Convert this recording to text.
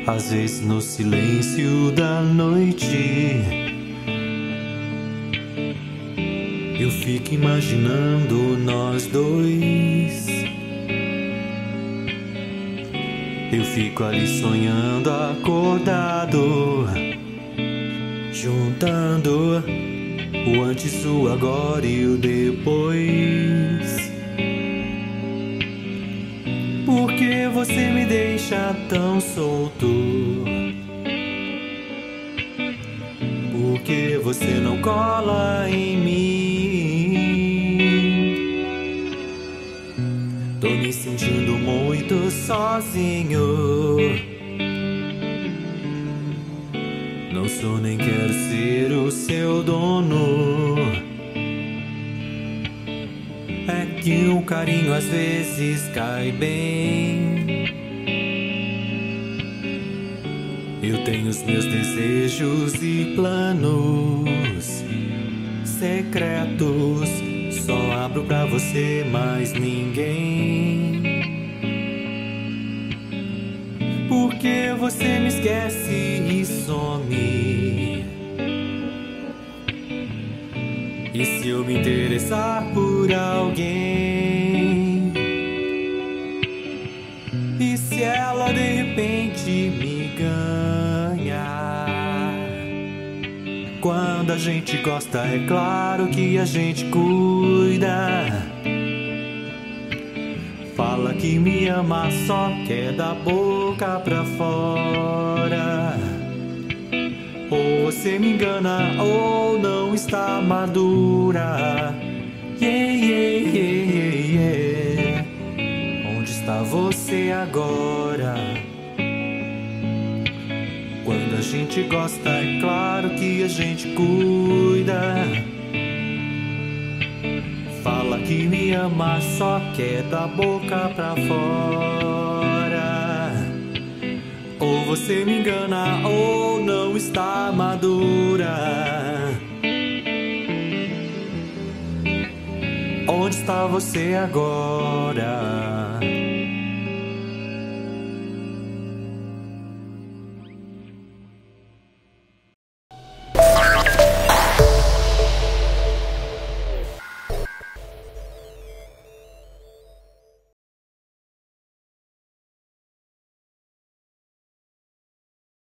Às vezes no silêncio da noite eu fico imaginando nós dois. Eu fico ali sonhando acordado, juntando o antes, o agora e o depois. Por que você me deixa tão solto? Por que você não cola em mim? Tô me sentindo muito sozinho. Não sou nem quero ser o seu dono. É que um carinho às vezes cai bem. Eu tenho os meus desejos e planos secretos. Só abro pra você, mais ninguém. Porque você me esquece e some. E se eu me interessar por alguém? E se ela de repente me ganhar? Quando a gente gosta, é claro que a gente cuida. Fala que me ama, só quer da boca pra fora. Ou você me engana, ou não está madura. Yeah, yeah, yeah, yeah. Onde está você agora? Quando a gente gosta, é claro que a gente cuida. Fala que me ama, só quer da boca pra fora. Ou você me engana, ou não está madura. Onde está você agora?